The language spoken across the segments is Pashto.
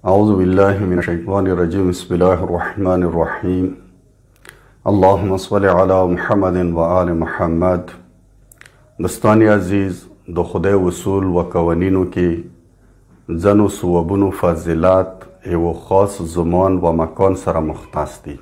اعوذ بالله من الشیطان الرجیم. بسم الله الرحمن الرحیم. اللهم صل علی محمد و آل محمد. دوستان عزیز، د خدای اصول و قوانینو کې ځنو ثوابونو فضیلت یو خاص زمان و مکان سره مختص دي.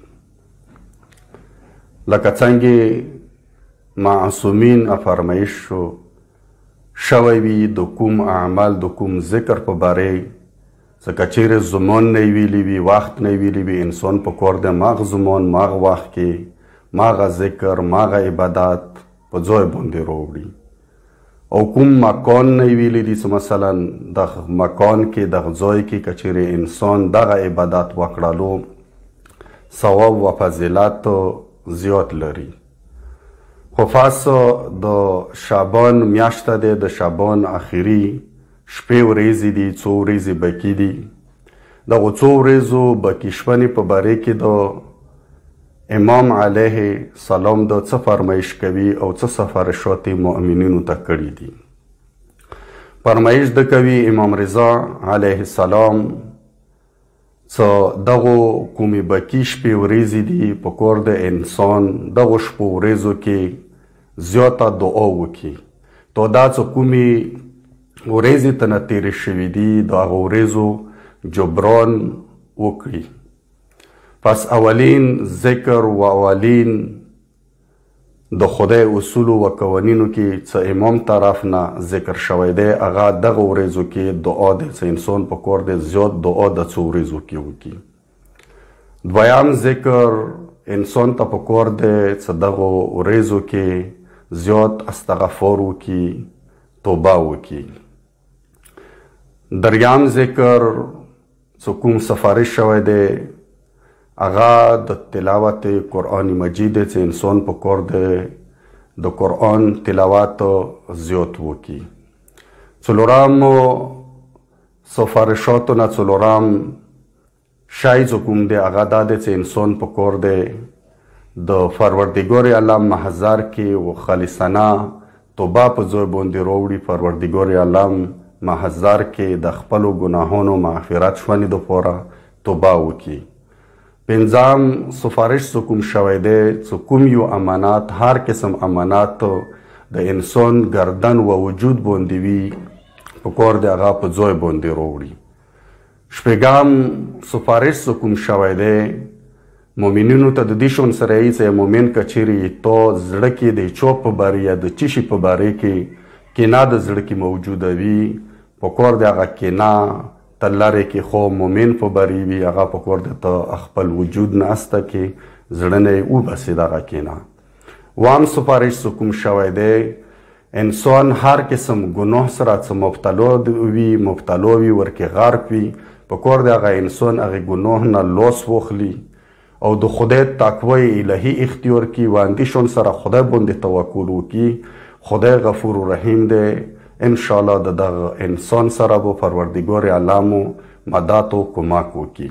لکه څنګه معصومین فرمایش شوی وي د کوم اعمال د کوم ذکر په باره ځکه چیرې زمان نه ویلی وي، وخت نه ویلی وي، انسان په کار دی ماغ زمان ماغ وخت کې ماغه ذکر ماغه عبادت په ځای باندې راوړي. او کوم مکان نه ویلی دي چې مثلا دغه مکان کې دغه ځای کې که چیرې انسان دغه عبادت وکړلو ثواب و فضیلت زیات لري. خو خاص د شعبان میاشته دی، د شعبان اخري شپې ورځې دي، څو ورځې بقي دي. دغه څو ورځو بقي شپنې په باره کې د امام علیه سلام د څه فرمایش کوي او څه سفارشات مؤمنینو ته کړي دي. فرمایش د کوي امام رضا علیه السلام څه دغه کومې بقي شپې ورځې دي په کور د انسان دغه شپو ورځو کې زیاته دعا وکړي. تو دا څه کومې ورځې ته نه تېرې شوي دي د هغو ورځو جبران وکړي. پس اولین ذکر و اولین د خدای اصولو و قوانینو کې څه امام طرف نه ذکر شوی دی هغه دغه ورځو کې دعا دی چې انسان په کار دی زیات دعا د څو ورځو کې وکړي. دویم ذکر انسان ته په کار دی چې دغه ورځو کې زیات استغفار وکړي، توبه وکړي. دریم ذکر څه کوم سفارش شوی دی هغه د تلاوت قرآن مجید چې انسان په کار دی د قرآن تلاوت زیات وکړي. څلورم سفارشاتو نه څلورم شی چې کوم دی هغه دا دی چې انسان په کار دی د پروردګار عالم محضر کې و خالصانه توبه په ځای باندې راوړي. پروردګار عالم محضر کې د خپلو ګناهونو مغفرت شونې دپاره توبه وکړي. پنځم سفارش څه کوم شوی دی څه کوم یو امانات هر قسم امانات د انسان گردن و وجود باندې وي په کار دی هغه په ځای باندې راوړي. شپږم سفارش څه کوم شوی دی مؤمنینو ته د دې شون سره یې چې مؤمن که چیرې تو زړه کې د چا په باره یا د څه شي په باره کې کینه د زړه کې موجوده وي په کار دی هغه کینه ته لرې کې خو مؤمن په باره وي هغه په کار دی ته خپل وجود ناسته کې زړه نه یې وباسي دغه کینه. اووم سفارش څه کوم شوی دی انسان هر قسم ګناه سره څه مبتلا وي ورکې غرق وي په کار دی هغه انسان هغې ګناه نه لاس واخلي او د خدای تقوی الهی اختیار کی و اندیشون سره خدای باندې توکل وکړي. خدای غفور و رحیم دی. انشاءالله د دغه انسان سره به پروردګار عالم مدد او کمک وکړي.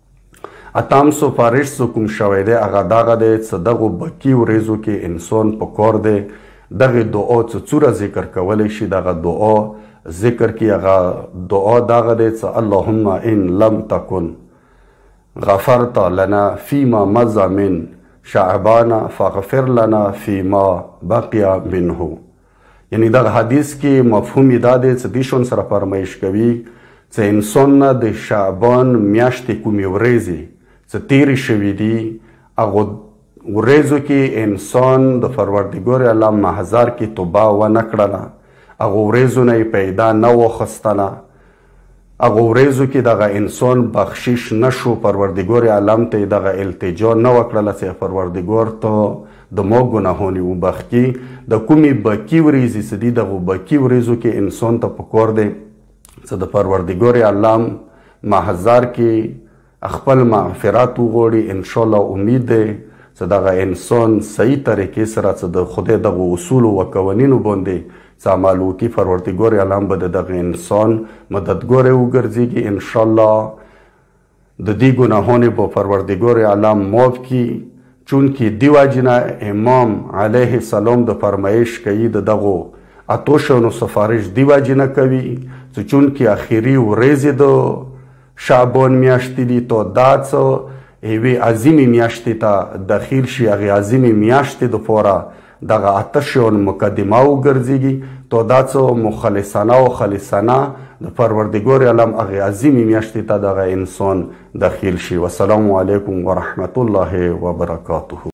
اتم سفارش څه کوم شوی دی هغه دغه دی چې دغه بقي ورځو کې انسان په کار دی دغه دعا څه څوره ذکر کولی شي. دغه دعا ذکر کې هغه دعا دغه دی چې اللهم ان لم تکن غفرت لنا فيما مضى من شعبان فاغفر لنا فيما بقي منه. یعنی دغه حدیث کې مفهوم دا دی چې دې شون سره فرمایش کوي چې انسان نه د شعبان میاشتې کومې ورځې چې تیرې شوي دي هغو ورځو کې انسان د پروردګار عالم محضر کې توبه ونه کړله، هغو ورځو نه یې پیدا نه واخیستله، هغه ورځو کې دغه انسان بخشش نشو، پروردګار عالم ته دغه التجا نه وکړله چې پروردګار ته د ما ګناهونه وبخښي. د کومې بقي ورځې چې دي دغو بقي ورځو کې انسان ته په کار دی چې د پروردګار عالم محضر کې خپل مغفرت وغواړي. انشاءالله امید دی چې دغه انسان صحیح طریقې سره چې د خدای دغه اصولو و قوانینو باندې څه عمل وکړي پروردګار عالم به د دغه انسان مددګار وګرځېږي. انشاءالله د دې ګناهونه به پروردګار عالم معاف کړي. چونکې دی وجې نه امام علیه السلام د فرمایش کوي د دغو اتو شونو سفارش دی وجې نه کوي چې چونکې اخري ورځې د شعبان میاشتې دي تو دا څه یوې عظیمې میاشتې ته داخل شي، هغې عظیمې میاشتې دپاره دغه اته شیان مقدمه وګرځېږي، تو دا څه مخلصانه او خالصانه د پروردګار عالم هغې عظیمې میاشتې ته دغه انسان داخل شي. والسلام علیکم ورحمة الله وبرکاته.